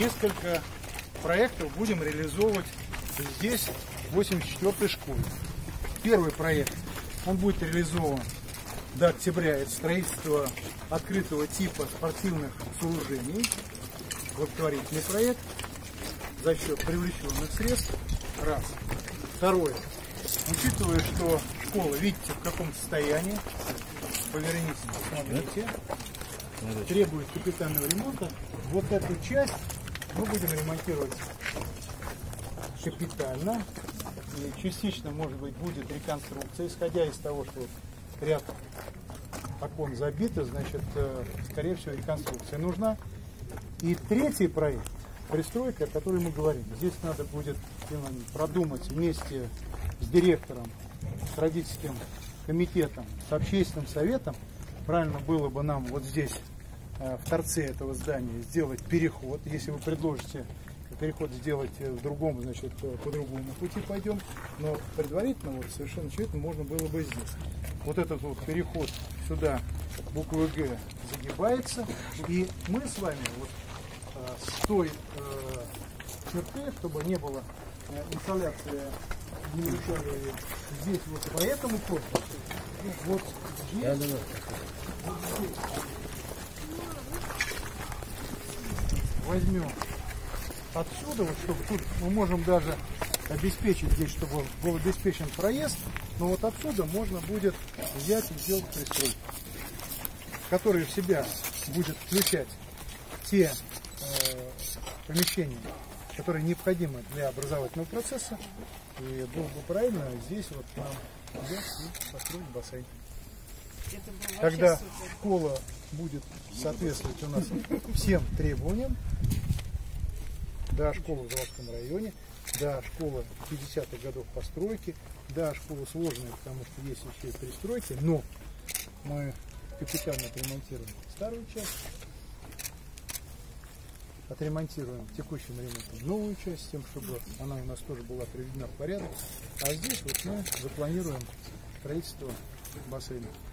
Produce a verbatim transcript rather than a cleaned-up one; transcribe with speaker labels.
Speaker 1: несколько проектов будем реализовывать здесь, в восемьдесят четвёртой школе. Первый проект, он будет реализован до октября. Это строительство открытого типа спортивных сооружений. Благотворительный проект за счет привлеченных средств. Раз. Второе. Учитывая, что школа, видите, в каком состоянии, поверните, посмотрите, требует капитального ремонта. Вот эту часть мы будем ремонтировать капитально. И частично, может быть, будет реконструкция, исходя из того, что ряд окон забиты, значит, скорее всего, реконструкция нужна. И третий проект, пристройка, о которой мы говорим. Здесь надо будет продумать вместе с директором, с родительским комитетом, с общественным советом. Правильно было бы нам вот здесь, в торце этого здания, сделать переход. Если вы предложите переход сделать в другом, значит, по другому пути пойдем. Но предварительно, вот, совершенно очевидно, можно было бы здесь. Вот этот вот переход сюда, буквы Г, загибается. И мы с вами вот с той э, черты, чтобы не было э, инсталляции, не нарушали здесь вот по этому корпусу. Вот здесь, вот здесь. Возьмем отсюда, вот, чтобы тут мы можем даже обеспечить здесь, чтобы был обеспечен проезд, но вот отсюда можно будет взять и сделать пристройку, которая в себя будет включать те э, помещения, которые необходимы для образовательного процесса. И было бы правильно здесь вот нам взять и построить бассейн. Когда школа будет соответствовать у нас всем требованиям, да, школа в Заводском районе, да, школа пятидесятых годов постройки, да, школа сложная, потому что есть еще и пристройки, но мы капитально отремонтируем старую часть, отремонтируем текущим ремонтом новую часть, с тем, чтобы она у нас тоже была приведена в порядок, а здесь вот мы запланируем строительство бассейна.